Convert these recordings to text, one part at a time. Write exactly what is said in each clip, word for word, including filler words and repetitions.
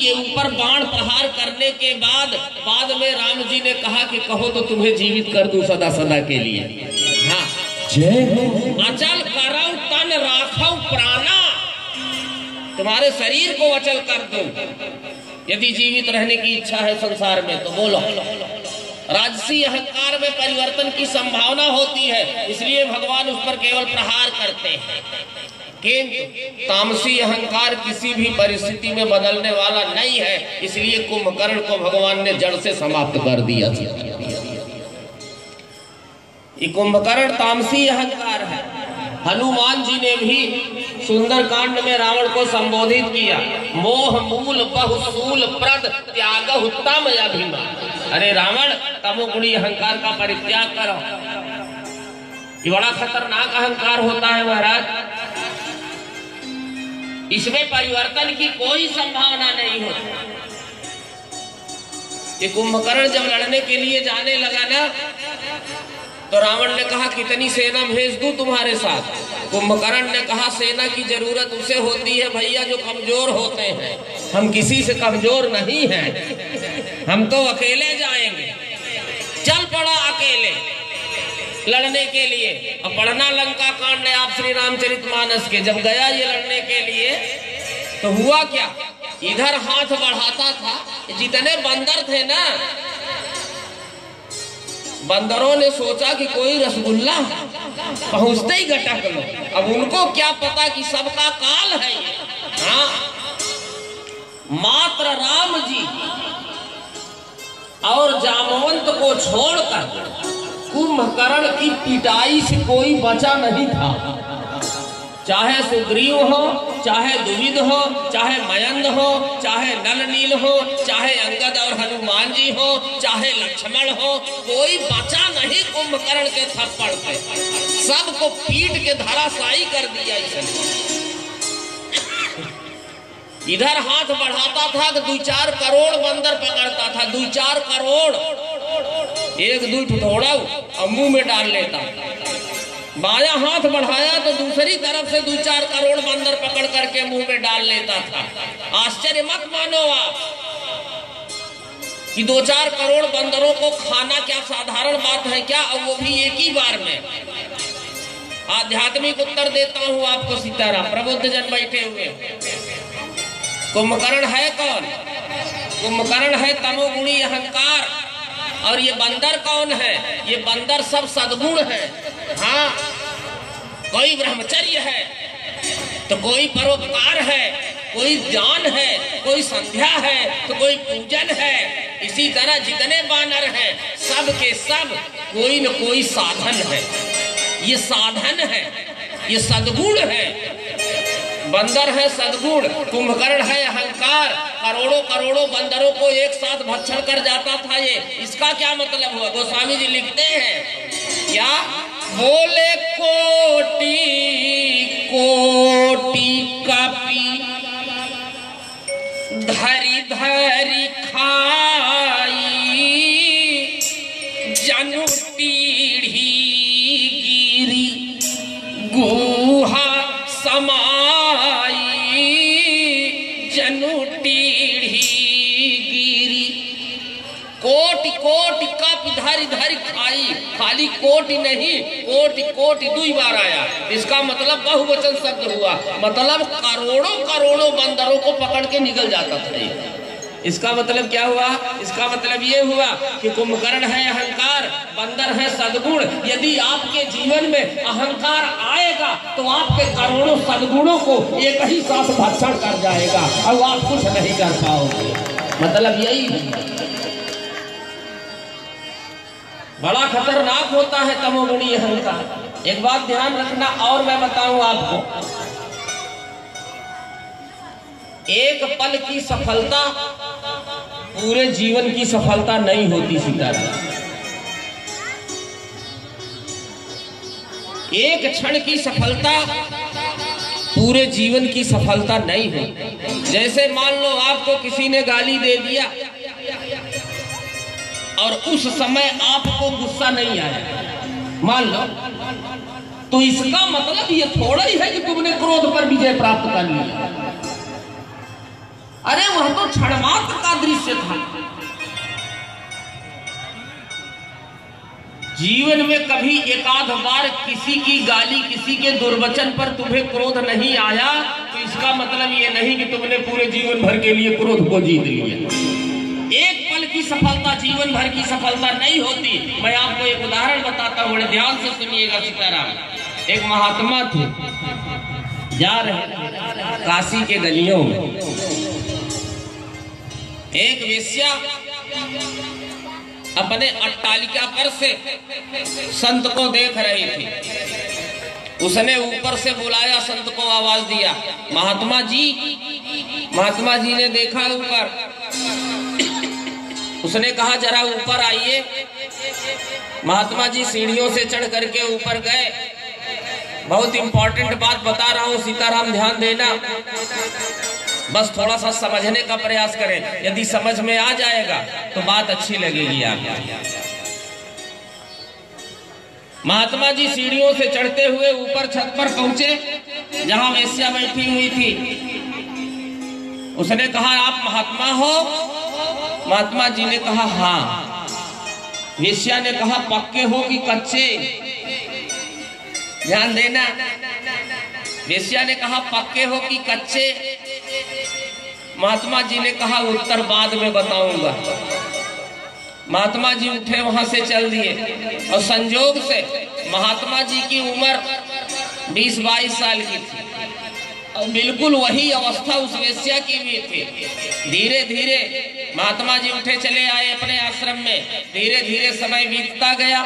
के ऊपर बाण प्रहार करने के बाद बाद में राम जी ने कहा कि कहो तो तुम्हें जीवित कर दूं सदा सदा के लिए। हाँ, अचल करौ तन राखौ प्राणा, तुम्हारे शरीर को अचल कर दूं यदि जीवित रहने की इच्छा है संसार में तो बोलो। राजसी अहंकार में परिवर्तन की संभावना होती है, इसलिए भगवान उस पर केवल प्रहार करते हैं। किंतु तामसी अहंकार किसी भी परिस्थिति में बदलने वाला नहीं है, इसलिए कुंभकर्ण को भगवान ने जड़ से समाप्त कर दिया। ये कुंभकर्ण तामसी अहंकार है। हनुमान जी ने भी सुंदर कांड में रावण को संबोधित किया, मोह मूल बहुसूल प्रद त्याग उत्तम अभिमान। अरे रावण, तमोगुणी अहंकार का परित्याग करो। ये बड़ा खतरनाक अहंकार होता है महाराज, इसमें परिवर्तन की कोई संभावना नहीं होती। ये कुंभकर्ण जब लड़ने के लिए जाने लगा ना तो रावण ने कहा कितनी सेना भेज दूं तुम्हारे साथ। कुंभकर्ण ने कहा सेना की जरूरत उसे होती है भैया जो कमजोर होते हैं, हम किसी से कमजोर नहीं हैं, हम तो अकेले जाएंगे। चल पड़ा अकेले लड़ने के लिए। अब पढ़ना लंका कांड है आप श्री रामचरितमानस के। जब गया ये लड़ने के लिए तो हुआ क्या, इधर हाथ बढ़ाता था, जितने बंदर थे ना बंदरों ने सोचा कि कोई रसगुल्ला पहुंचते ही गटक लो। अब उनको क्या पता कि सबका काल है। हाँ, मात्र राम जी और जामवंत को छोड़कर कुंभकर्ण की पिटाई से कोई बचा नहीं था। चाहे सुग्रीव हो, चाहे द्विविद हो, चाहे मयंद हो, चाहे नल नील हो, चाहे अंगद और हनुमान जी हो, चाहे लक्ष्मण हो, कोई बचा नहीं कुंभकर्ण के थप्पड़ पे। सबको पीट के धराशायी कर दिया इसने। इधर हाथ बढ़ाता था तो दो चार करोड़ बंदर पकड़ता था, दो चार करोड़। एक दूठ थोड़ा और मुंह में डाल लेता। बाया हाथ बढ़ाया तो दूसरी तरफ से दो चार करोड़ बंदर पकड़ करके मुंह में डाल लेता था। आश्चर्य मत मानो आप कि दो चार करोड़ बंदरों को खाना क्या साधारण बात है क्या, और वो भी एक ही बार में। आध्यात्मिक उत्तर देता हूं आपको सीताराम, प्रबुद्ध जन बैठे हुए। कुंभकर्ण है कौन? कुंभकर्ण है तमोगुणी अहंकार। और ये बंदर कौन है? ये बंदर सब सद्गुण है। हाँ, कोई ब्रह्मचर्य है तो कोई परोपकार है, कोई ज्ञान है, कोई संध्या है तो कोई पूजन है। इसी तरह जितने बानर हैं सब के सब कोई न कोई साधन है। ये साधन है, ये सद्गुण है। बंदर है सद्गुण, कुंभकर्ण है अहंकार। करोड़ों करोड़ों बंदरों को एक साथ भक्षण कर जाता था ये। इसका क्या मतलब हुआ? गोस्वामी जी लिखते हैं क्या, बोले कोटि कोटि कपि धरी धरी खाई जनु टीढ़ी गिरी गुहा समाई जनु टीढ़ी गिरी। कोटि कोटि कप धरी धरी खाई, खाली कोटि नहीं, कोटि कोटि दुई बार आया। इसका मतलब बहुवचन शब्द हुआ, मतलब करोड़ों करोड़ों बंदरों को पकड़ के निकल जाता था। इसका मतलब क्या हुआ? इसका मतलब ये हुआ कि कुंभकर्ण है अहंकार, बंदर है सद्गुण। यदि आपके जीवन में अहंकार आएगा तो आपके करोड़ों सद्गुणों को एक ही साथ भक्षण कर जाएगा और आप कुछ नहीं कर पाओगे। मतलब यही है। बड़ा खतरनाक होता है तमोगुणी अहंकार। एक बात ध्यान रखना और मैं बताऊं आपको, एक पल की सफलता पूरे जीवन की सफलता नहीं होती सीताराम। एक क्षण की सफलता पूरे जीवन की सफलता नहीं है। जैसे मान लो आपको किसी ने गाली दे दिया और उस समय आपको गुस्सा नहीं आया, मान लो, तो इसका मतलब ये थोड़ा ही है कि तुमने क्रोध पर विजय प्राप्त कर लिया। अरे वह तो क्षण मात्र का दृश्य था। जीवन में कभी एकाध बार किसी की गाली, किसी के दुर्वचन पर तुम्हें क्रोध नहीं आया तो इसका मतलब ये नहीं कि तुमने पूरे जीवन भर के लिए क्रोध को जीत लिया। एक पल की सफलता जीवन भर की सफलता नहीं होती। मैं आपको एक उदाहरण बताता हूँ, बड़े ध्यान से सुनिएगा। सीताराम, एक महात्मा थे, जा रहे थे काशी के गलियों में। एक वेश्या अपने अट्टालिका पर से संत को देख रही थी। उसने ऊपर से बुलाया, संत को आवाज दिया, महात्मा जी। महात्मा जी ने देखा ऊपर, उसने कहा जरा ऊपर आइए। महात्मा जी सीढ़ियों से चढ़ करके ऊपर गए। बहुत इंपॉर्टेंट बात बता रहा हूं सीताराम, ध्यान देना, बस थोड़ा सा समझने का प्रयास करें। यदि समझ में आ जाएगा तो बात अच्छी लगेगी आपको। महात्मा जी सीढ़ियों से चढ़ते हुए ऊपर छत पर पहुंचे जहां वेश्या बैठी हुई थी। उसने कहा आप महात्मा हो? महात्मा जी ने कहा हाँ। वेश्या ने कहा पक्के हो कि कच्चे? ध्यान देना, वेश्या ने कहा पक्के हो कि कच्चे? महात्मा जी ने कहा उत्तर बाद में बताऊंगा। महात्मा जी उठे, वहां से चल दिए और संजोग से महात्मा जी की उम्र बीस बाईस साल की थी और बिल्कुल वही अवस्था उस वेश्या की भी थी। धीरे धीरे महात्मा जी उठे चले आए अपने आश्रम में। धीरे धीरे समय बीतता गया।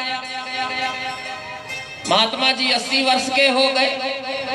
महात्मा जी अस्सी वर्ष के हो गए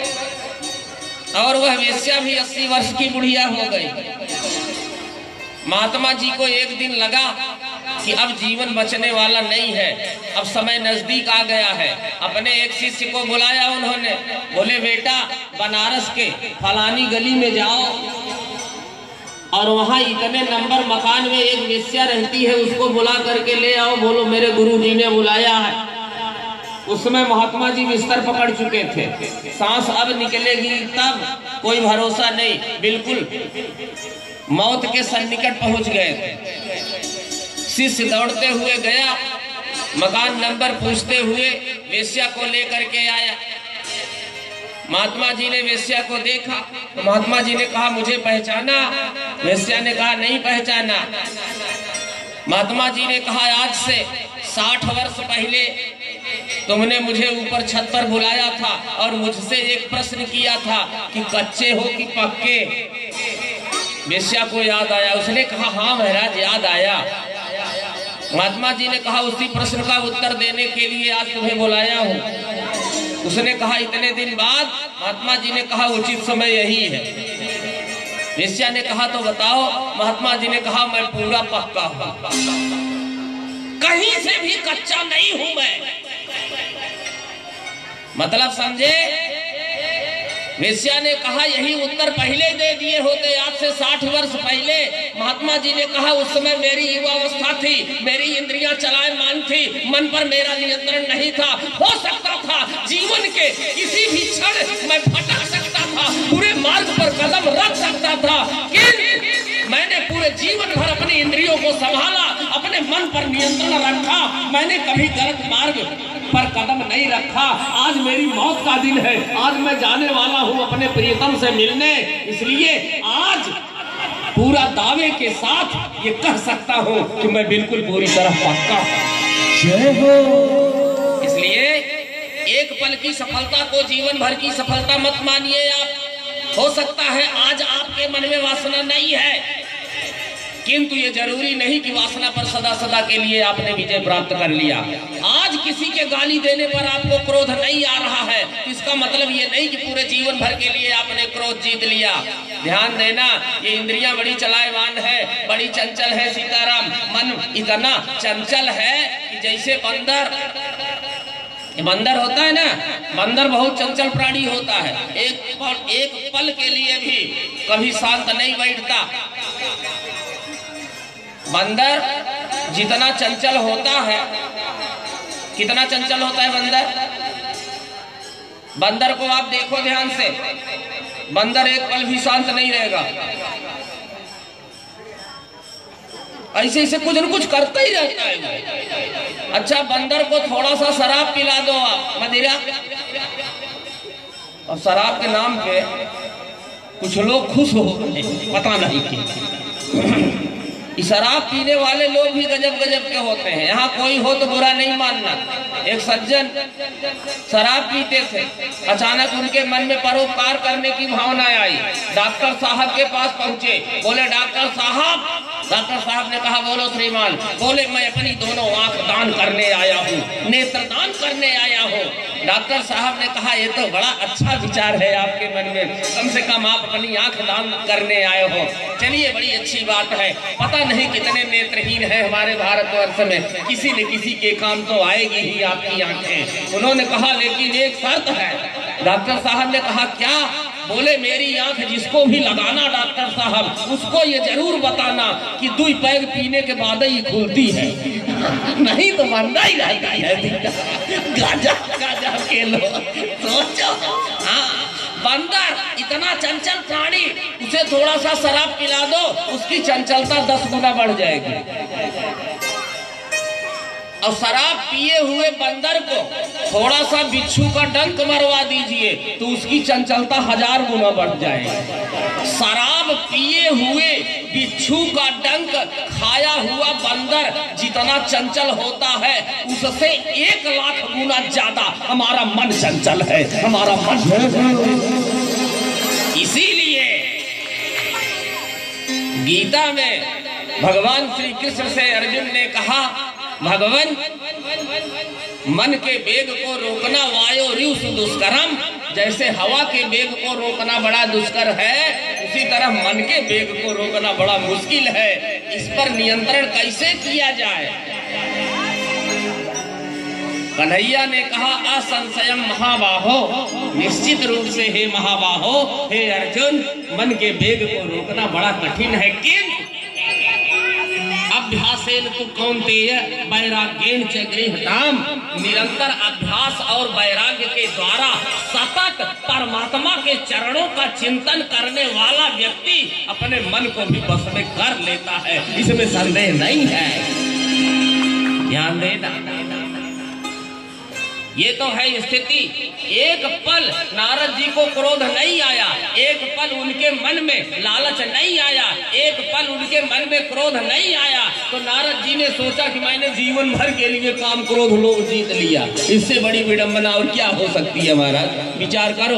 और वह वेश्या भी अस्सी वर्ष की बुढ़िया हो गई। महात्मा जी को एक दिन लगा कि अब जीवन बचने वाला नहीं है, अब समय नजदीक आ गया है। अपने एक शिष्य को बुलाया उन्होंने, बोले बेटा बनारस के फलानी गली में जाओ और वहां इतने नंबर मकान में एक वेश्या रहती है, उसको बुला करके ले आओ। बोलो मेरे गुरु जी ने बुलाया है। उसमें महात्मा जी बिस्तर पकड़ चुके थे, सांस अब निकलेगी तब कोई भरोसा नहीं, बिल्कुल मौत के सन्निकट पहुंच गए थे। शिष्य दौड़ते हुए गया, मकान नंबर पूछते हुए वेश्या को लेकर के आया। महात्मा जी ने वेश्या को देखा तो महात्मा जी ने कहा मुझे पहचाना? वेश्या ने कहा नहीं पहचाना। महात्मा जी ने कहा आज से साठ वर्ष पहले तुमने मुझे ऊपर छत पर बुलाया था और मुझसे एक प्रश्न किया था कि कच्चे हो कि पक्के? वेश्या को याद आया, उसने कहा हाँ महाराज याद आया। महात्मा जी ने कहा उसी प्रश्न का उत्तर देने के लिए आज तुम्हें बुलाया हूँ। उसने कहा इतने दिन बाद? महात्मा जी ने कहा उचित समय यही है। वेश्या ने कहा तो बताओ। महात्मा जी ने कहा मैं पूरा पक्का हूँ, कहीं से भी कच्चा नहीं हूं मैं। मतलब समझे? वेश्या ने कहा यही उत्तर पहले दे दिए होते, आज से साठ वर्ष पहले। महात्मा जी ने कहा उस समय मेरी युवावस्था थी, मेरी इंद्रियां चलायमान थी, मन पर मेरा नियंत्रण नहीं था। हो सकता था जीवन के किसी भी क्षण मैं भटक सकता था, पूरे मार्ग पर कदम रख सकता था, किंतु मैंने पूरे जीवन भर अपनी इंद्रियों को संभाला, अपने मन पर नियंत्रण रखा। मैंने कभी गलत मार्ग पर कदम नहीं रखा। आज मेरी मौत का दिन है, आज मैं जाने वाला हूं अपने प्रियतम से मिलने, इसलिए आज पूरा दावे के साथ ये कह सकता हूं कि मैं बिल्कुल पूरी तरह पक्का हूं। इसलिए एक पल की सफलता को जीवन भर की सफलता मत मानिए आप। हो सकता है आज आपके मन में वासना नहीं है, किंतु ये जरूरी नहीं कि वासना पर सदा सदा के लिए आपने विजय प्राप्त कर लिया। आज किसी के गाली देने पर आपको क्रोध नहीं आ रहा है, इसका मतलब ये नहीं कि पूरे जीवन भर के लिए आपने क्रोध जीत लिया। ध्यान देना, ये इंद्रियां बड़ी चलायमान है, बड़ी चंचल है। सीताराम, मन इतना चंचल है कि जैसे बंदर बंदर होता है ना, बंदर बहुत चंचल प्राणी होता है। एक पल, एक पल के लिए भी कभी शांत नहीं बैठता। बंदर जितना चंचल होता है, कितना चंचल होता है बंदर? बंदर को आप देखो ध्यान से, बंदर एक पल भी शांत नहीं रहेगा। ऐसे ऐसे कुछ न कुछ करता ही रहता है। अच्छा बंदर को थोड़ा सा शराब पिला दो आप, मदिरा, और शराब के नाम पे कुछ लोग खुश हो गए, पता नहीं क्यों। शराब पीने वाले लोग भी गजब गजब के होते हैं। यहाँ कोई हो तो बुरा नहीं मानना। एक सज्जन शराब पीते थे, अचानक उनके मन में परोपकार करने की भावना आई। डॉक्टर साहब के पास पहुंचे, बोले डॉक्टर साहब, डॉक्टर साहब ने कहा बोलो श्रीमान। बोले मैं अपनी दोनों आंख दान करने आया हूँ, नेत्र दान करने आया हूँ। डॉक्टर साहब ने कहा ये तो बड़ा अच्छा विचार है आपके मन में, कम से कम आप अपनी आंख दान करने आए हो, चलिए बड़ी अच्छी बात है। पता नहीं कितने नेत्रहीन हैं हमारे भारतवर्ष में, किसी न किसी के काम तो आएगी ही आपकी आंखें। उन्होंने कहा लेकिन एक शर्त है। डॉक्टर साहब ने कहा क्या? बोले मेरी आंख जिसको भी लगाना डॉक्टर साहब, उसको ये जरूर बताना कि दो पैग पीने के बाद ही खुलती है, नहीं तो मंदा ही रहती है। गाजा गाजा के लोग सोचो। हाँ, बंदर इतना चंचल प्राणी, उसे थोड़ा सा शराब पिला दो, उसकी चंचलता दस गुना बढ़ जाएगी। और शराब पिए हुए बंदर को थोड़ा सा बिच्छू का डंक मरवा दीजिए तो उसकी चंचलता हजार गुना बढ़ जाएगी। शराब पिए हुए बिच्छू का डंक खाया हुआ बंदर जितना चंचल होता है, उससे एक लाख गुना ज्यादा हमारा मन चंचल है, हमारा मन। इसीलिए गीता में भगवान श्री कृष्ण से अर्जुन ने कहा, भगवान मन के वेग को रोकना वायो रिउस दुष्करम, जैसे हवा के वेग को रोकना बड़ा दुष्कर है, उसी तरह मन के वेग को रोकना बड़ा मुश्किल है। इस पर नियंत्रण कैसे किया जाए? कन्हैया ने कहा असंशयम महाबाहो, निश्चित रूप से हे महाबाहो, हे अर्जुन, मन के वेग को रोकना बड़ा कठिन है, किंतु अभ्यासेन तु कौन्तेय वैराग्येन च गृह्णाम, निरंतर अभ्यास और वैराग्य के द्वारा सतत परमात्मा के चरणों का चिंतन करने वाला व्यक्ति अपने मन को भी बस में कर लेता है, इसमें संदेह नहीं है। ध्यान देना, ये तो है स्थिति। एक पल नारद जी को क्रोध नहीं आया, एक पल उनके मन में लालच नहीं आया, एक पल उनके मन में क्रोध नहीं आया, तो नारद जी ने सोचा कि मैंने जीवन भर के लिए काम क्रोध लोभ जीत लिया, इससे बड़ी विडंबना और क्या हो सकती है महाराज? विचार करो।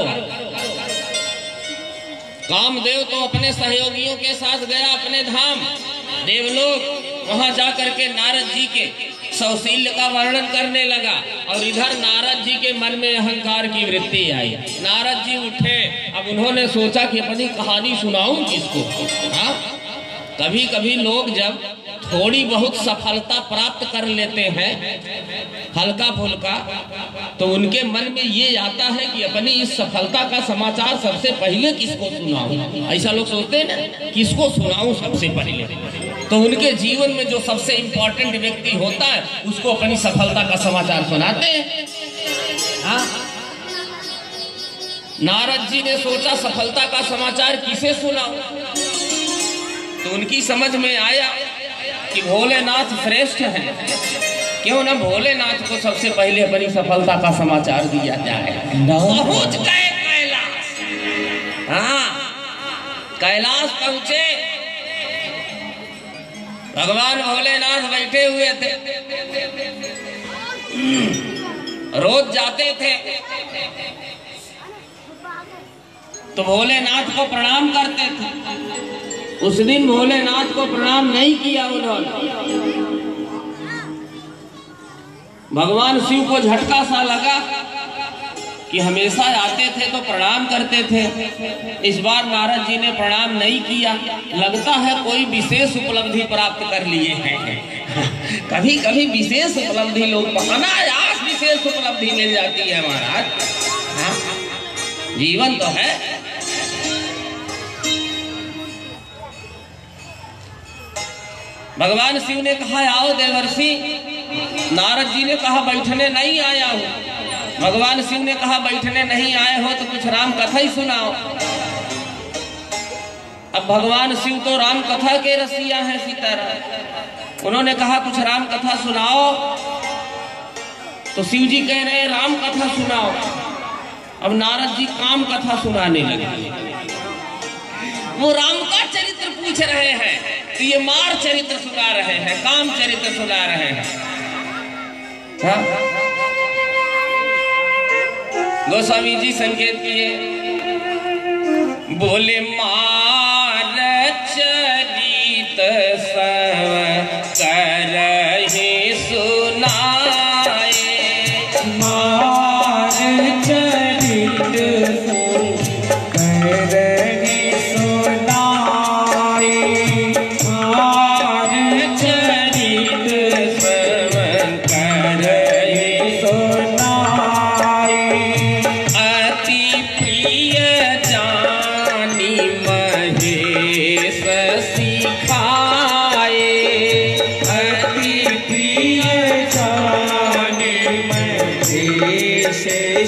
कामदेव तो अपने सहयोगियों के साथ गया अपने धाम देवलोक, वहां जाकर के नारद जी के सौशील्य का वर्णन करने लगा, और इधर नारद जी के मन में अहंकार की वृत्ति आई। नारद जी उठे, अब उन्होंने सोचा कि अपनी कहानी सुनाऊं किसको? हाँ, कभी कभी लोग जब थोड़ी बहुत सफलता प्राप्त कर लेते हैं हल्का फुल्का, तो उनके मन में ये आता है कि अपनी इस सफलता का समाचार सबसे पहले किसको सुनाऊं। ऐसा लोग सोचते हैं ना, किसको सुनाऊं सबसे पहले। तो उनके जीवन में जो सबसे इम्पोर्टेंट व्यक्ति होता है उसको अपनी सफलता का समाचार सुनाते हैं। हाँ, नारद जी ने सोचा सफलता का समाचार किसे सुनाऊं, तो उनकी समझ में आया कि भोलेनाथ श्रेष्ठ हैं, क्यों ना भोलेनाथ को सबसे पहले अपनी सफलता का समाचार दिया जाए। पहुंच गए कैलाश। हाँ, कैलाश पहुंचे, भगवान भोलेनाथ बैठे हुए थे, रोज जाते थे तो भोलेनाथ को प्रणाम करते थे। उस दिन भोलेनाथ को प्रणाम नहीं किया उन्होंने। भगवान शिव को झटका सा लगा कि हमेशा आते थे तो प्रणाम करते थे, इस बार नारद जी ने प्रणाम नहीं किया, लगता है कोई विशेष उपलब्धि प्राप्त कर लिए हैं। कभी कभी विशेष उपलब्धि लोग अनायास विशेष उपलब्धि मिल जाती है महाराज। हाँ? जीवन तो है। भगवान शिव ने कहा आओ देवर्षि। नारद जी ने कहा बैठने नहीं आया हूँ। भगवान शिव ने कहा बैठने नहीं आए हो तो कुछ राम कथा ही सुनाओ। अब भगवान शिव तो राम कथा के रसिया हैं सीताराम, उन्होंने कहा कुछ राम कथा सुनाओ। तो शिव जी कह रहे हैं राम कथा सुनाओ। अब नारद जी काम कथा सुनाने लगे। वो राम का चरित्र पूछ रहे हैं तो ये मार चरित्र सुना रहे हैं, काम चरित्र सुना रहे हैं। हाँ? गोस्वामी जी संकेत किए, बोले मार चरित सब करहि सुनाए, मार चरित सब करहि सुनाए, मार चरित सब करहि सुनाए। अति प्रिय जानी महेश सिखाए, अति प्रिय जानी महेश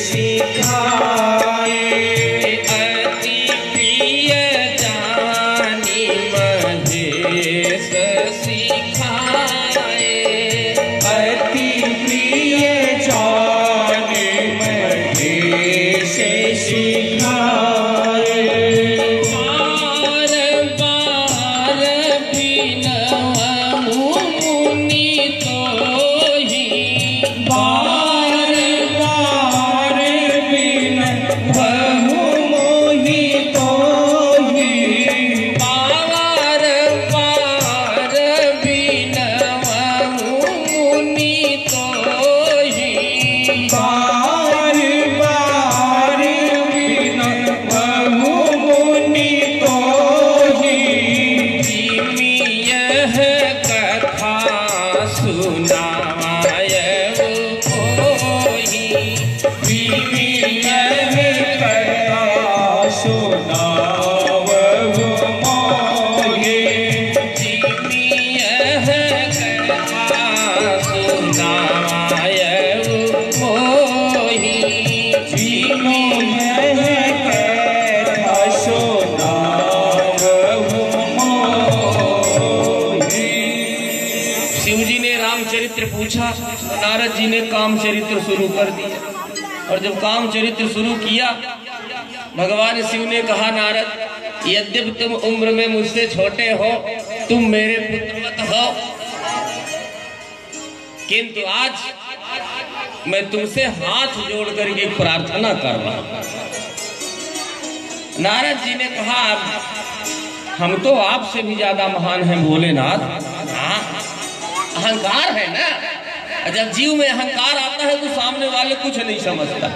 सिखाए, अति प्रिय जानी महेश सिखाए। अति प्रिय जानी महेश सिखाए। बार बार बिनवहु मुनि तोहि, बार बार बिनवहु मोहि तोहि, बार बार बिनवहु मुनि तोहि। बार बार बिनवहु मुनि तोहि। जिमि यह कथा सुनायउ कोहि, जिमि यह कथा सुनावहु मोहि। जिमि यह कथा सुनायउ कोहि। जिमि यह कथा सुनावहु मोहि। शिव जी ने रामचरित्र पूछा, नारद जी ने काम चरित्र शुरू कर दिया। और जब काम चरित्र शुरू किया, भगवान शिव ने कहा नारद, यद्यपि तुम उम्र में मुझसे छोटे हो, तुम मेरे पुत्रवत हो, किंतु आज मैं तुमसे हाथ जोड़ करके प्रार्थना कर रहा हूं। नारद जी ने कहा, हम तो आपसे भी ज्यादा महान हैं भोलेनाथ। हाँ, अहंकार है ना, जब जीव में अहंकार आता है तो सामने वाले कुछ नहीं समझता।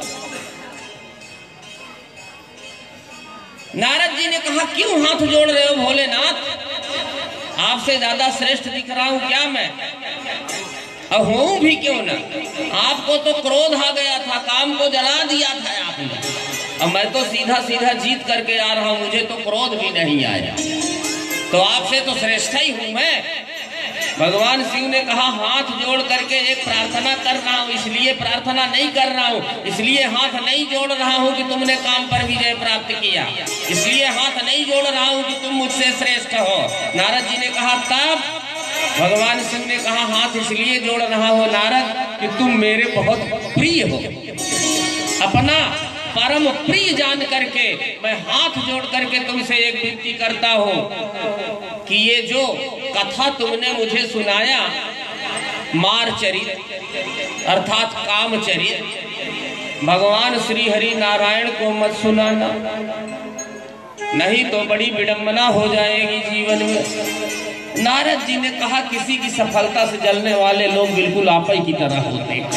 नारद जी ने कहा, क्यों हाथ जोड़ रहे हो भोलेनाथ? आपसे ज्यादा श्रेष्ठ दिख रहा हूं क्या मैं? अब हूं भी क्यों ना, आपको तो क्रोध आ गया था, काम को जला दिया था आपने। अब मैं तो सीधा सीधा जीत करके आ रहा हूं, मुझे तो क्रोध भी नहीं आया, तो आपसे तो श्रेष्ठ ही हूं मैं। भगवान शिव ने कहा, हाथ जोड़ करके एक प्रार्थना कर रहा हूं, इसलिए प्रार्थना नहीं कर रहा हूं, इसलिए हाथ नहीं जोड़ रहा हूं कि तुमने काम पर विजय प्राप्त किया, इसलिए हाथ नहीं जोड़ रहा हूं कि तुम मुझसे श्रेष्ठ हो। नारद जी ने कहा, तब भगवान शिव ने कहा, हाथ इसलिए जोड़ रहा हो नारद कि तुम मेरे बहुत प्रिय हो। अपना परम प्रिय जान करके मैं हाथ जोड़ करके तुमसे एक विनती करता हूं कि ये जो कथा तुमने मुझे सुनाया, मार चरित अर्थात काम चरित, भगवान श्री हरि नारायण को मत सुनाना, नहीं तो बड़ी विडंबना हो जाएगी जीवन में। नारद जी ने कहा, किसी की सफलता से जलने वाले लोग बिल्कुल आप ही की तरह होते हैं,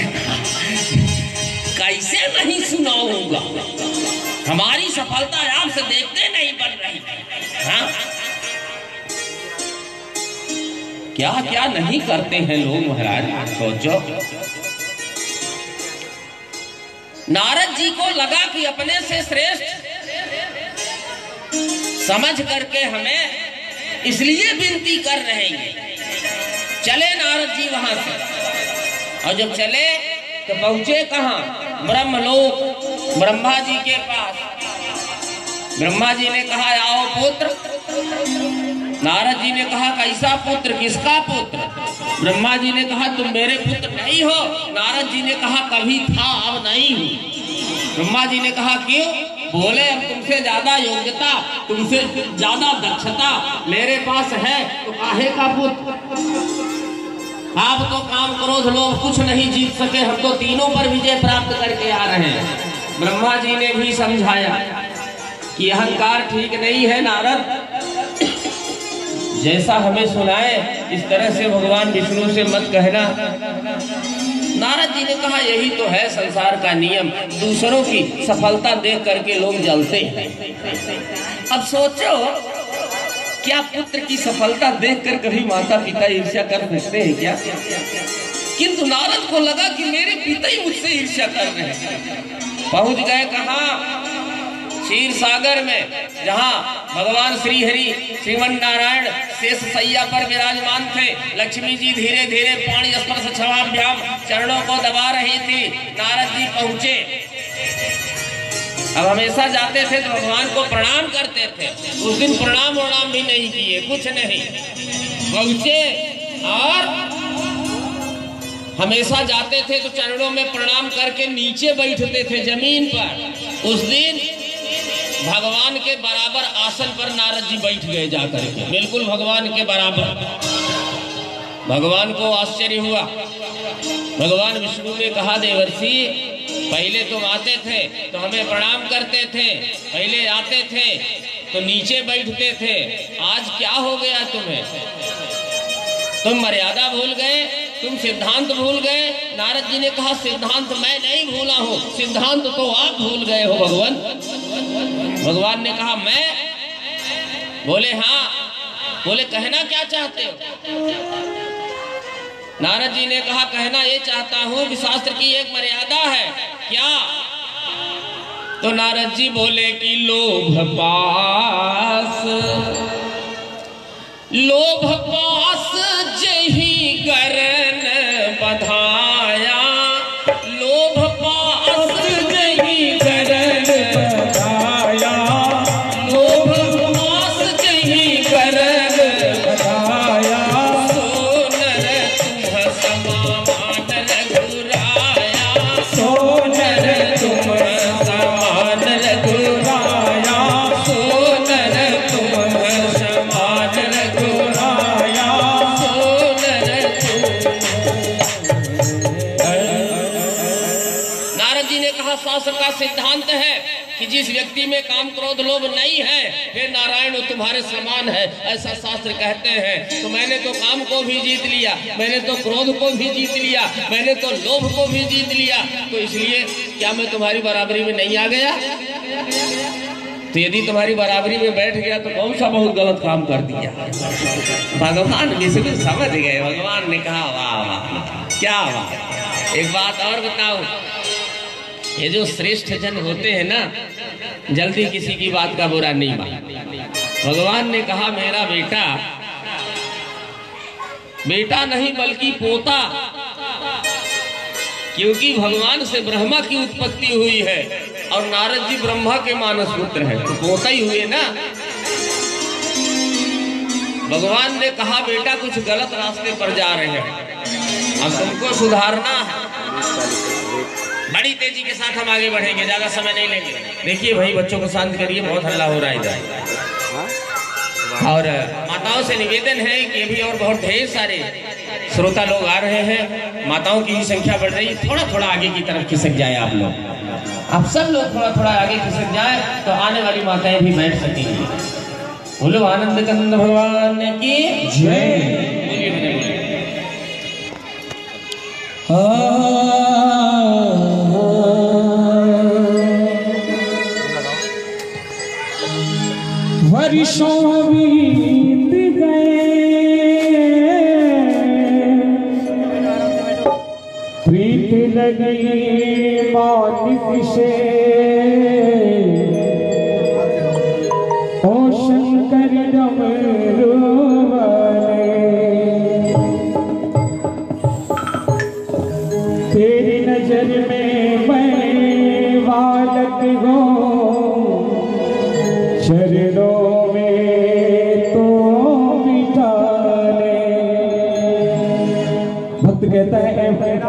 कैसे नहीं सुनाऊंगा, हमारी सफलता आपसे देखते नहीं बन रही। हाँ? क्या क्या नहीं करते हैं लोग महाराज, सोचो। नारद जी को लगा कि अपने से श्रेष्ठ समझ करके हमें इसलिए विनती कर रहे हैं। चले नारद जी वहां से, और जब चले तो पहुंचे कहां? ब्रह्मलोक, ब्रह्मा जी के पास। ब्रह्मा जी ने कहा आओ पुत्र। नारद जी ने कहा कैसा पुत्र, किसका पुत्र? ब्रह्मा जी ने कहा तुम मेरे पुत्र नहीं हो। नारद जी ने कहा कभी था अब नहीं हूँ। ब्रह्मा जी ने कहा क्यों? बोले अब तुमसे ज्यादा योग्यता, तुमसे ज्यादा दक्षता मेरे पास है तो काहे का पुत्र? आप तो काम क्रोध लोभ कुछ नहीं जीत सके, हम तो तीनों पर विजय प्राप्त करके आ रहे हैं। ब्रह्मा जी ने भी समझाया कि अहंकार ठीक नहीं है नारद, जैसा हमें सुनाए इस तरह से भगवान विष्णु से मत कहना। नारद जी ने कहा यही तो है संसार का नियम, दूसरों की सफलता देख करके लोग जलते हैं। अब सोचो क्या पुत्र की सफलता देखकर कभी माता पिता ईर्ष्या कर सकते हैं क्या? किंतु नारद को लगा कि मेरे पिता ही मुझसे ईर्ष्या कर रहे हैं। पहुंच गए कहाँ? क्षीर सागर में, जहाँ भगवान श्री हरि श्रीमन नारायण शेष सैया पर विराजमान थे। लक्ष्मी जी धीरे धीरे पाणी स्पर्श छवाभ्याम चरणों को दबा रही थी। नारद जी पहुंचे। अब हमेशा जाते थे तो भगवान को प्रणाम करते थे, उस दिन प्रणाम प्रणाम भी नहीं किए, कुछ नहीं। पहुंचे और हमेशा जाते थे तो चरणों में प्रणाम करके नीचे बैठते थे जमीन पर। उस दिन भगवान के बराबर आसन पर नारद जी बैठ गए जाकर के, बिल्कुल भगवान के बराबर। भगवान को आश्चर्य हुआ। भगवान विष्णु ने कहा देवर्षि पहले तुम आते थे तो हमें प्रणाम करते थे, पहले आते थे तो नीचे बैठते थे, आज क्या हो गया तुम्हें? तुम मर्यादा भूल गए, तुम सिद्धांत भूल गए। नारद जी ने कहा सिद्धांत मैं नहीं भूला हूँ, सिद्धांत तो आप भूल गए हो भगवान। भगवान ने कहा मैं? बोले हाँ। बोले कहना क्या चाहते हो? नारद जी ने कहा कहना ये चाहता हूँ कि शास्त्र की एक मर्यादा है। क्या? तो नारद जी बोले कि लोभ पास लोभ पास जही गरन बधाया, लोभ पास जही गरन बधाया, लोभ पास जही गरन बधाया, सोनर तुम समान रघुराया, सोनर तुम समान रघुराया, सोनर तुम समान रघुराया, सोनर नारद जी ने कहा शास्त्र का सिद्धांत है कि जिस व्यक्ति में काम क्रोध लोभ नहीं है हे नारायण वो तुम्हारे समान है, ऐसा शास्त्र कहते हैं। तो मैंने तो काम को भी जीत लिया, मैंने तो क्रोध को भी जीत लिया, मैंने तो लोभ को भी जीत लिया, तो इसलिए क्या मैं तुम्हारी बराबरी में नहीं आ गया? तो यदि तुम्हारी बराबरी में बैठ गया तो कौन सा बहुत गलत काम कर दिया? भगवान विष्णु समझ गए। भगवान ने कहा वाह वाह क्या वाह। एक बात और बताऊं, ये जो श्रेष्ठ जन होते हैं ना जल्दी किसी की बात का बुरा नहीं मानते। भगवान ने कहा मेरा बेटा, बेटा नहीं बल्कि पोता, क्योंकि भगवान से ब्रह्मा की उत्पत्ति हुई है और नारद जी ब्रह्मा के मानस पुत्र हैं, तो पोता ही हुए ना। भगवान ने कहा बेटा कुछ गलत रास्ते पर जा रहे हैं, अब तुमको सुधारना है। बड़ी तेजी के साथ हम आगे बढ़ेंगे, ज्यादा समय नहीं लेंगे। देखिए भाई बच्चों को शांत करिए, बहुत हल्ला हो रहा है इधर। और माताओं से निवेदन है कि अभी और बहुत ढेर सारे श्रोता लोग आ रहे हैं, माताओं की ही संख्या बढ़ रही है। थोड़ा थोड़ा आगे की तरफ खिसक जाए आप लोग, आप सब लोग थोड़ा थोड़ा आगे खिसक जाए तो आने वाली माताएं भी बैठ सकेंगी। बोलो आनंद कंद भगवान की जय। बोलिए बोलिए। वर्षों बीत गए प्रीत लगी मौत से, ओ शंकर डमरू वाले, तेरी नजर में मैं बालक हूँ, कहता है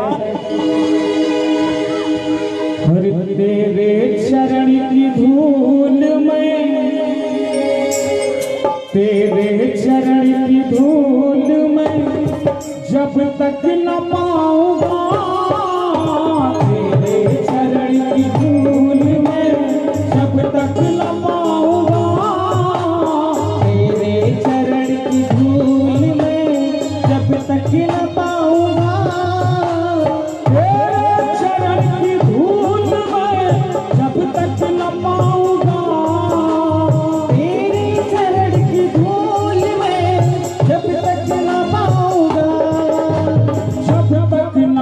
हर तेरे चरण की धूल में, तेरे चरण की धूल में जब तक न पाऊंगा, तेरे चरण की धूल में जब तक न पाऊंगा, तेरे चरण की धूल में जब तक न पाऊंगा, तेरे चरण की धूल में जब तक न पाऊंगा, तेरे चरण की धूल में जब तक न पाऊंगा, जब तक न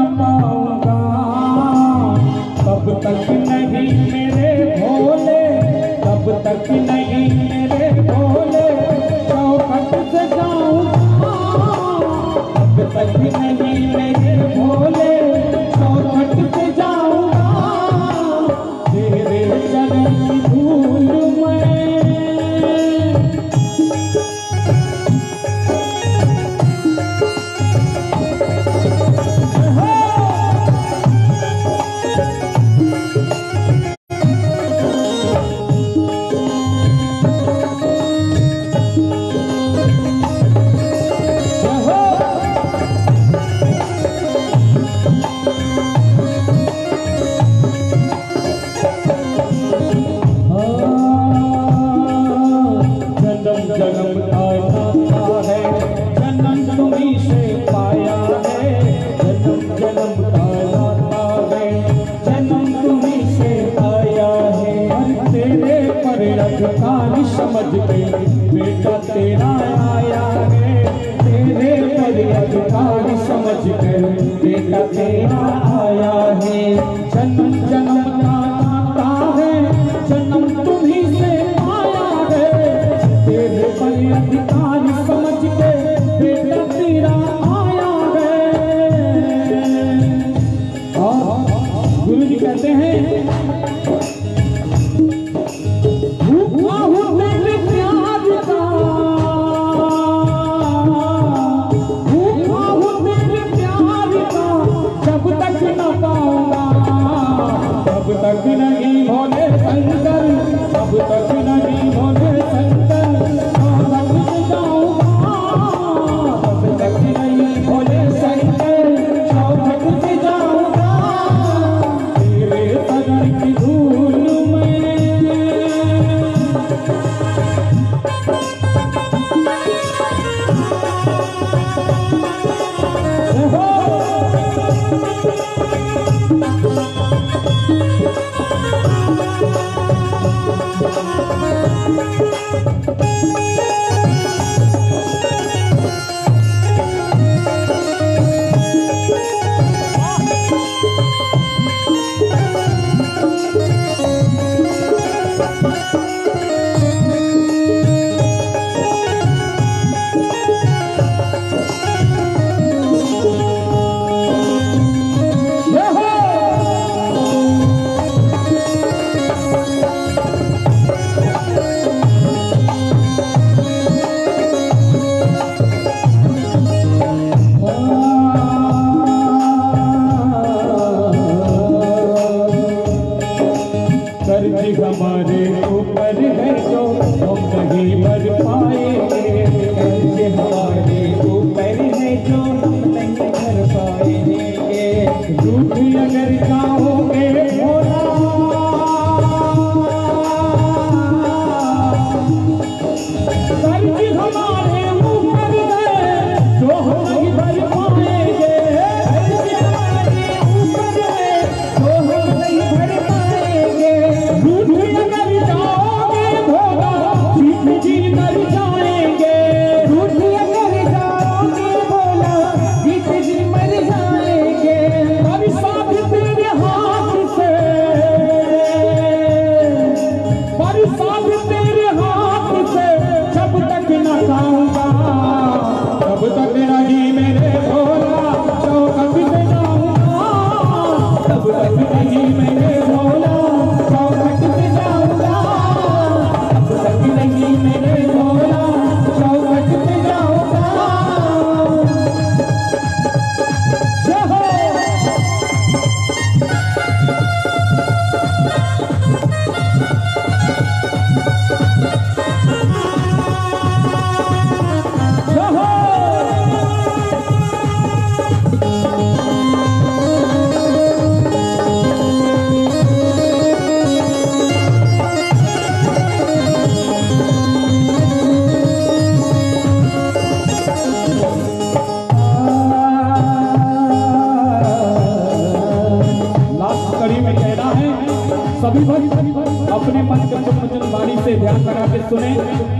में सुने।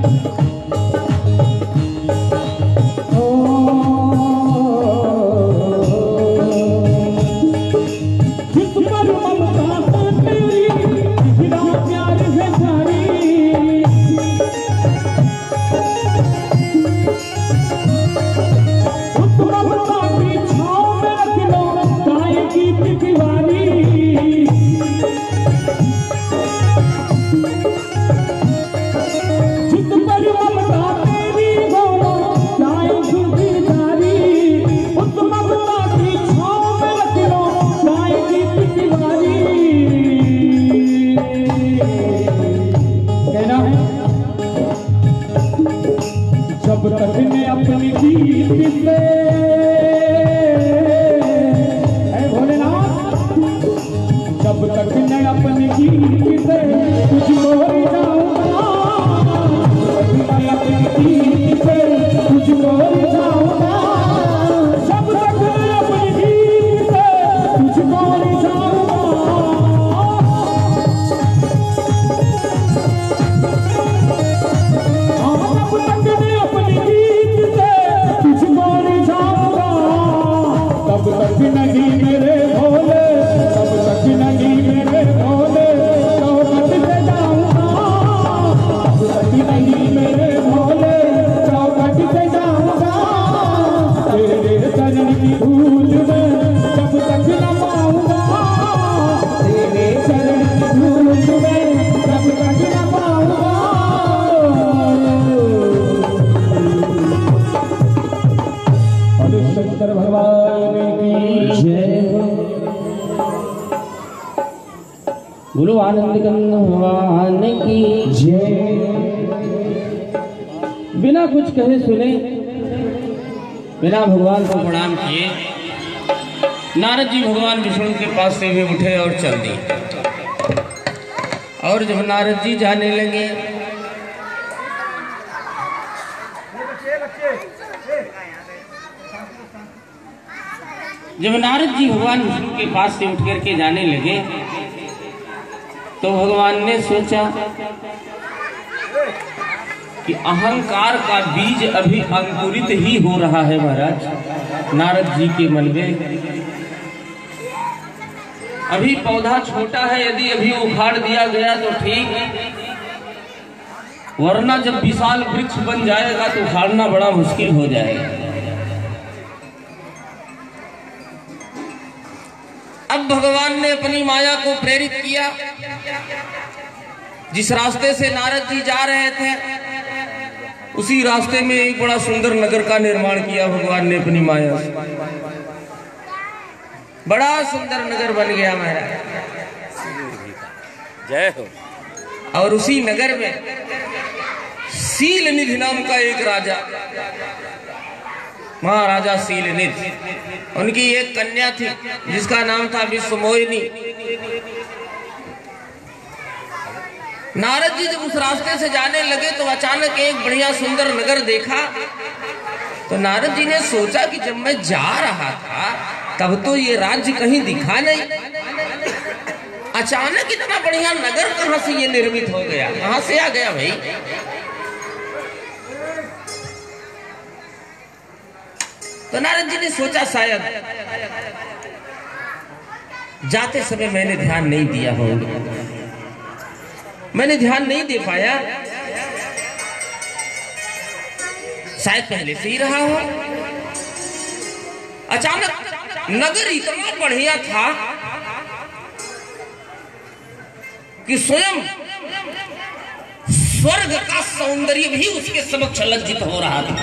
जिस पर ममता तेरी बिना प्यार है जारी, उस ममता की छाँव में रख लो गाय की दीवारी। जिस पर ममता तेरी बोलो गाय की दीवारी, उस ममता की छाँव में रख लो गाय की दीवारी। कहना है जब तक मैं अपनी गीत से है भोलेनाथ, जब तक मैं अपनी गीत से तुझको जाऊंगा, मैं अपनी गीत से तुझको जाऊंगा, जब तक मैं अपनी गीत से तुझको जाऊंगा। तब तक नहीं मेरे भोले, तब तक नहीं मेरे भोले, चौखट से जाऊंगा, तब तक नहीं मेरे भोले, चौखट से जाऊंगा। तेरे चरण की धूल में जब तक न पाऊंगा, तेरे चरण की धूल में जब तक न पाऊंगा। शंकर भगवान की जय, बोलो आनंद कंद भगवान की जय। बिना कुछ कहे सुने, बिना भगवान को प्रणाम किए नारद जी भगवान विष्णु के पास से भी उठे और चल दिए। और जब नारद जी जाने लगे, जब नारद जी भगवान विष्णु के पास से उठ करके जाने लगे तो भगवान ने सोचा कि अहंकार का बीज अभी अंकुरित ही हो रहा है महाराज नारद जी के मन में। अभी पौधा छोटा है, यदि अभी उखाड़ दिया गया तो ठीक, वरना जब विशाल वृक्ष बन जाएगा तो उखाड़ना बड़ा मुश्किल हो जाएगा। अब भगवान ने अपनी माया को प्रेरित किया। जिस रास्ते से नारद जी जा रहे थे उसी रास्ते में एक बड़ा सुंदर नगर का निर्माण किया भगवान ने अपनी माया से। बड़ा सुंदर नगर बन गया महाराज, जय हो। और उसी नगर में शीलनिधि नाम का एक राजा, महाराजा शीलनिधि, उनकी एक कन्या थी जिसका नाम था विश्वमोहिनी। नारद जी जब उस रास्ते से जाने लगे तो अचानक एक बढ़िया सुंदर नगर देखा। तो नारद जी ने सोचा कि जब मैं जा रहा था तब तो ये राज्य कहीं दिखा नहीं, अचानक इतना बढ़िया नगर कहां से ये निर्मित हो गया, कहां से आ गया भाई। तो नारद जी ने सोचा शायद जाते समय मैंने ध्यान नहीं दिया होगा, मैंने ध्यान नहीं दे पाया, शायद पहले से ही रहा हो। अचानक नगर इतना बढ़िया था कि स्वयं स्वर्ग का सौंदर्य भी उसके समक्ष लज्जित हो रहा था।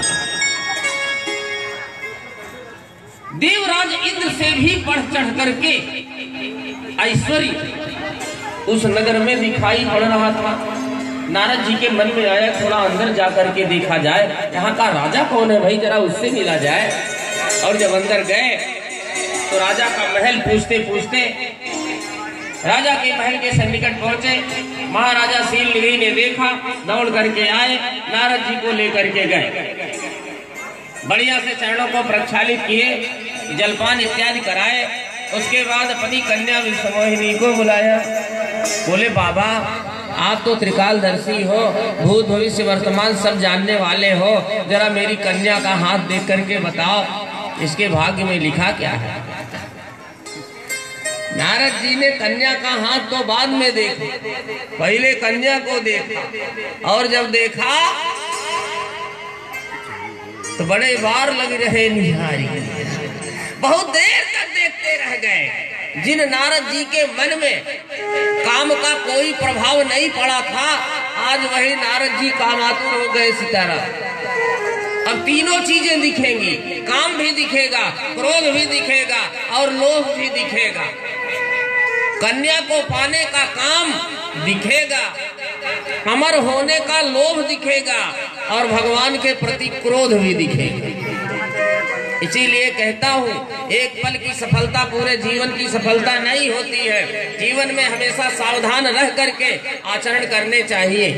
देवराज इंद्र से भी बढ़ चढ़ करके ऐश्वर्य उस नगर में दिखाई पड़ रहा था। नारद जी के मन में आया थोड़ा अंदर जाकर के देखा जाए, यहाँ का राजा कौन है भाई, जरा उससे मिला जाए। और जब अंदर गए तो राजा का महल पूछते पूछते राजा के महल के सन्निकट पहुंचे। महाराजा शीलनिधि ने देखा, दौड़ करके आए, नारद जी को लेकर के गए, बढ़िया से चरणों को प्रक्षालित किए, जलपान इत्यादि कराए। उसके बाद अपनी कन्या विश्वमोहिनी को बुलाया, बोले बाबा आप तो त्रिकालदर्शी हो, भूत भविष्य वर्तमान सब जानने वाले हो, जरा मेरी कन्या का हाथ देख करके बताओ इसके भाग्य में लिखा क्या है। नारद जी ने कन्या का हाथ तो बाद में देखा, पहले कन्या को देखा, और जब देखा तो बड़े बार लग रहे निहारी, बहुत देर तक देखते रह गए। जिन नारद जी के मन में काम का कोई प्रभाव नहीं पड़ा था, आज वही नारद जी कामातुर हो गए। सीताराम अब तीनों चीजें दिखेंगी, काम भी दिखेगा, क्रोध भी दिखेगा और लोभ भी दिखेगा। कन्या को पाने का काम दिखेगा, अमर होने का लोभ दिखेगा और भगवान के प्रति क्रोध भी दिखेगा। इसीलिए कहता हूँ, एक पल की सफलता पूरे जीवन की सफलता नहीं होती है। जीवन में हमेशा सावधान रह करके आचरण करने चाहिए।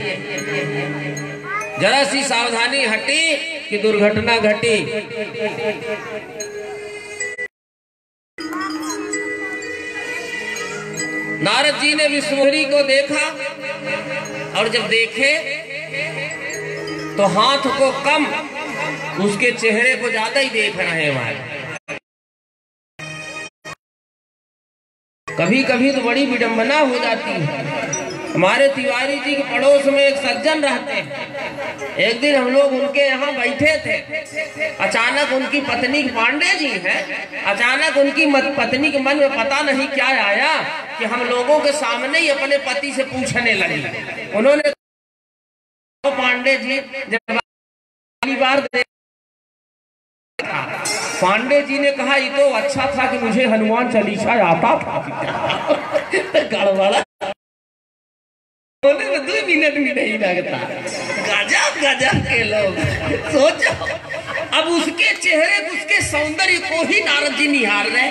जरा सी सावधानी हटी कि दुर्घटना घटी। नारद जी ने विष्णुहरि को देखा, और जब देखे तो हाथ को कम, उसके चेहरे को ज्यादा ही देख रहे हैं वहां। कभी कभी तो बड़ी विडंबना हो जाती है। हमारे तिवारी जी के पड़ोस में एक सज्जन रहते हैं। एक दिन हम लोग उनके यहाँ बैठे थे, अचानक उनकी पत्नी पांडे जी हैं, अचानक उनकी पत्नी के मन में पता नहीं क्या आया कि हम लोगों के सामने ही अपने पति से पूछने लगी। उन्होंने पांडे जी जब पहली बार पांडे जी ने कहा, ये तो अच्छा था कि मुझे हनुमान चालीसा आता था। गड़बड़ा बोले में दो मिनट भी नहीं लगता। गजब गजब के लोग, सोचो। अब उसके चेहरे, उसके सौंदर्य को ही नारद जी निहार रहे,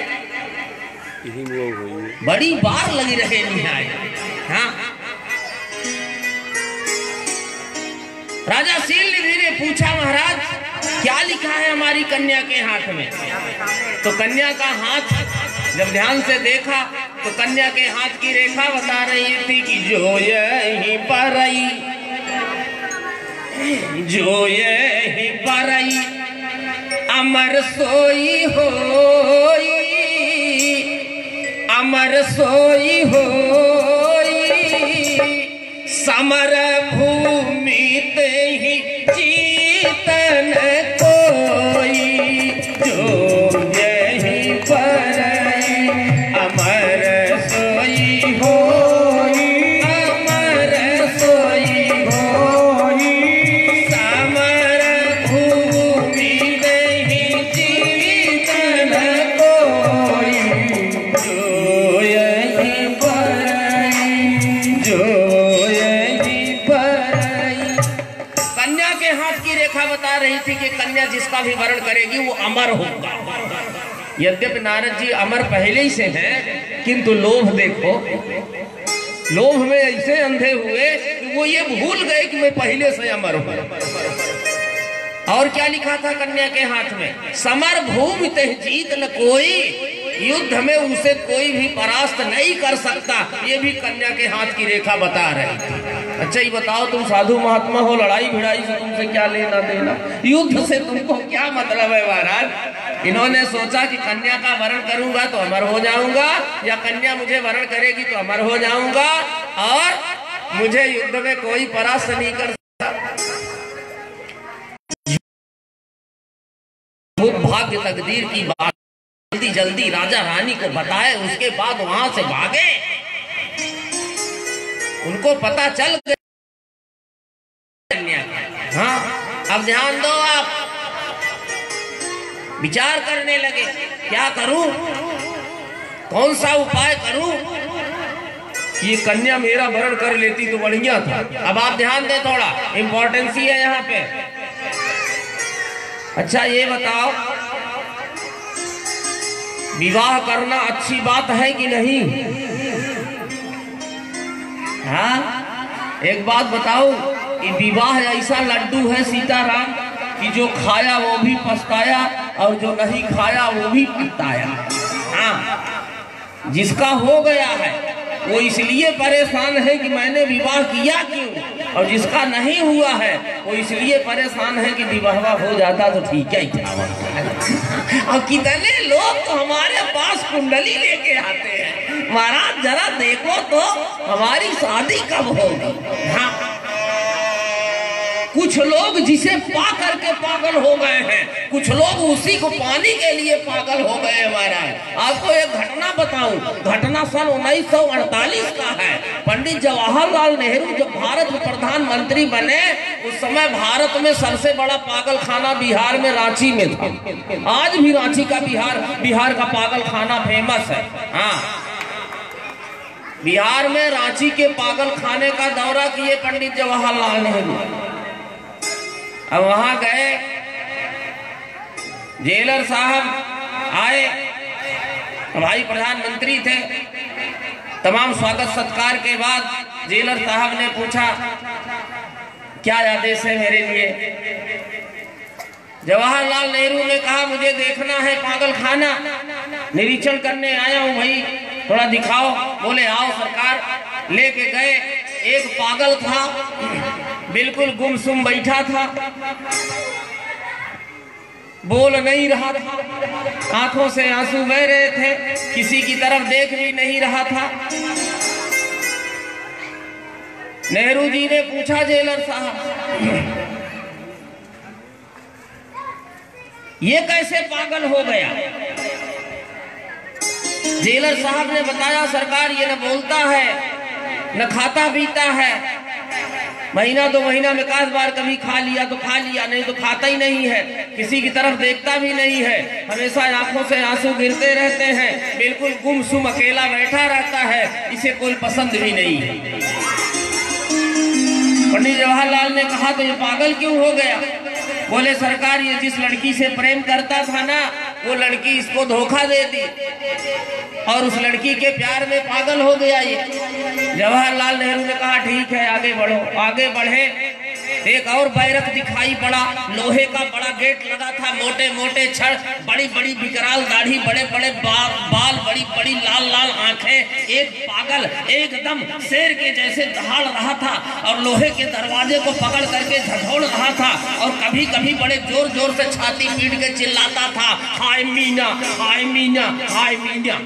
बड़ी बार लगी रहे निहार। हाँ, राजा शीलनिधि ने पूछा, महाराज क्या लिखा है हमारी कन्या के हाथ में? तो कन्या का हाथ जब ध्यान से देखा तो कन्या के हाथ की रेखा बता रही थी कि जो यही परई, जो यही परई अमर सोई होई, अमर सोई होई, समर भूमि ते ही जीतन कोई, जो यही परई अमर सोई होई, अमर सोई होई, समर भूमि ते ही जीतन कोई, जो यही परई, जो बता रही थी कि कन्या जिसका भी वरण करेगी वो अमर होगा। यद्यपि नारद जी अमर पहले ही से हैं, किंतु लोभ देखो, लोभ में ऐसे अंधे हुए कि वो ये भूल गए कि मैं पहले से अमर हूं। और क्या लिखा था कन्या के हाथ में? समर भूमि ते जीत न कोई, युद्ध में उसे कोई भी परास्त नहीं कर सकता। ये भी कन्या के हाथ की रेखा बता रही। अच्छा ये बताओ, तुम साधु महात्मा हो, लड़ाई भिड़ाई से तुमसे क्या लेना देना? युद्ध से तुमको क्या मतलब है महाराज? इन्होंने सोचा कि कन्या का वरण करूंगा तो अमर हो जाऊंगा, या कन्या मुझे वरण करेगी तो अमर हो जाऊंगा, और मुझे युद्ध में कोई परास्त नहीं कर सकता। भाग्य तकदीर की बात जल्दी जल्दी राजा रानी को बताए, उसके बाद वहां से भागे। उनको पता चल गया। हाँ, अब ध्यान दो, आप विचार करने लगे, क्या करूं, कौन सा उपाय करूं? ये कन्या मेरा वरण कर लेती तो बढ़िया था। अब आप ध्यान दें, थोड़ा इंपॉर्टेंस ही है यहाँ पे। अच्छा ये बताओ, विवाह करना अच्छी बात है कि नहीं? हाँ, एक बात बताओ, ये विवाह ऐसा लड्डू है सीताराम कि जो खाया वो भी पछताया और जो नहीं खाया वो भी पछताया। हाँ, जिसका हो गया है वो इसलिए परेशान है कि मैंने विवाह किया क्यों, और जिसका नहीं हुआ है वो इसलिए परेशान है कि विवाह हो जाता तो ठीक है था। और कितने लोग तो हमारे पास कुंडली लेके आते हैं, महाराज जरा देखो तो हमारी शादी कब होगी। हाँ, कुछ लोग जिसे पा करके पागल हो गए हैं, कुछ लोग उसी को पाने के लिए पागल हो गए हैं। महाराज आपको एक घटना बताऊं, घटना सन उन्नीस सौ अड़तालीस का है। पंडित जवाहरलाल नेहरू जब भारत में प्रधानमंत्री बने, उस समय भारत में सबसे बड़ा पागल खाना बिहार में रांची में था। आज भी रांची का बिहार बिहार का पागल खाना फेमस है। हाँ, बिहार में रांची के पागल खाने का दौरा किए पंडित जवाहरलाल नेहरू। अब वहां गए, जेलर साहब आए, भाई प्रधानमंत्री थे। तमाम स्वागत सत्कार के बाद जेलर साहब ने पूछा क्या आदेश है मेरे लिए। जवाहरलाल नेहरू ने कहा मुझे देखना है पागल खाना, निरीक्षण करने आया हूं भाई, थोड़ा दिखाओ। बोले आओ सरकार। लेके गए, एक पागल था, बिल्कुल गुमसुम बैठा था, बोल नहीं रहा था, आंखों से आंसू बह रहे थे, किसी की तरफ देख भी नहीं रहा था। नेहरू जी ने पूछा जेलर साहब ये कैसे पागल हो गया। जेलर साहब ने बताया सरकार ये न बोलता है न खाता पीता है, महीना दो महीना में काश बार कभी खा लिया तो खा लिया, नहीं तो खाता ही नहीं है, किसी की तरफ देखता भी नहीं है, हमेशा आंखों से आंसू गिरते रहते हैं, बिल्कुल गुमसुम अकेला बैठा रहता है, इसे कोई पसंद भी नहीं है। पंडित जवाहरलाल ने कहा तो ये पागल क्यों हो गया। बोले सरकार ये जिस लड़की से प्रेम करता था ना, वो लड़की इसको धोखा दे दी और उस लड़की के प्यार में पागल हो गया ये। जवाहरलाल नेहरू ने कहा ठीक है आगे बढ़ो। आगे बढ़े, एक और बैरक दिखाई पड़ा, लोहे का बड़ा गेट लगा था, मोटे मोटे छड़, बड़ी बड़ी विकराल दाढ़ी, बड़े बड़े बाल, बाल बड़ी बड़ी लाल लाल आंखें। एक पागल एकदम शेर के जैसे दहाड़ रहा था और लोहे के दरवाजे को पकड़ करके झकझोड़ रहा था और कभी कभी बड़े जोर जोर से छाती पीट के चिल्लाता था, हाय मीना, हाय मीना, हाय मीना।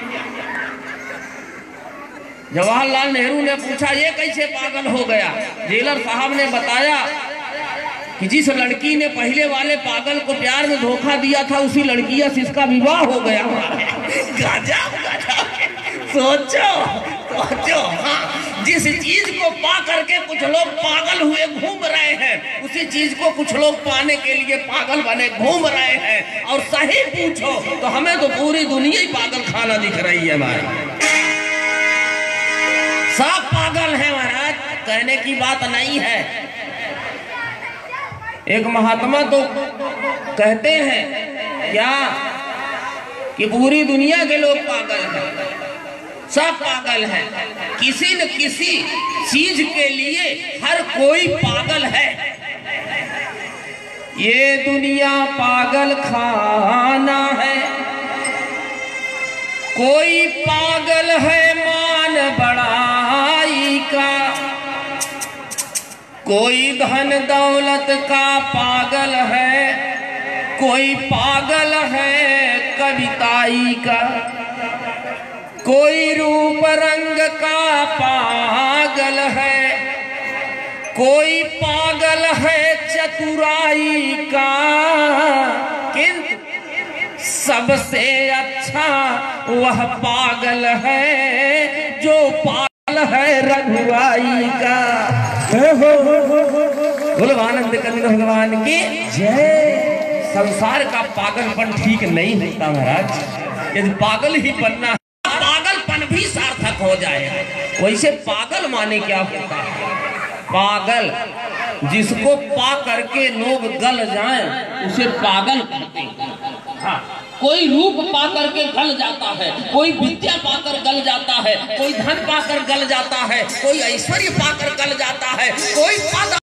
जवाहरलाल नेहरू ने पूछा ये कैसे पागल हो गया। जेलर साहब ने बताया कि जिस लड़की ने पहले वाले पागल को प्यार में धोखा दिया था, उसी लड़की से इसका विवाह हो गया। गजब गजब, सोचो सोचो। हाँ, जिस चीज को पा करके कुछ लोग पागल हुए घूम रहे हैं, उसी चीज को कुछ लोग पाने के लिए पागल बने घूम रहे हैं। और सही पूछो तो हमें तो पूरी दुनिया ही पागल खाना दिख रही है हमारी, सब पागल है महाराज, कहने की बात नहीं है। एक महात्मा तो कहते हैं क्या कि पूरी दुनिया के लोग पागल हैं, सब पागल हैं, किसी न किसी चीज के लिए हर कोई पागल है। ये दुनिया पागल खाना है, कोई पागल है मान बड़ाई का, कोई धन दौलत का पागल है, कोई पागल है कविताई का, कोई रूप रंग का पागल है, कोई पागल है चतुराई का, किंतु सबसे अच्छा वह पागल है जो पागल है रघुराई का। बोलो आनंद कंद भगवान की जय। संसार का पागलपन ठीक नहीं होता महाराज, यदि पागल ही बनना, पागलपन भी सार्थक हो जाए। वैसे पागल माने क्या होता है? पागल जिसको पा करके लोग गल जाएं उसे पागल कहते हैं। हाँ, कोई रूप पाकर के गल जाता है, कोई विद्या पाकर गल जाता है, कोई धन पाकर गल जाता है, कोई ऐश्वर्य पाकर गल जाता है, कोई पद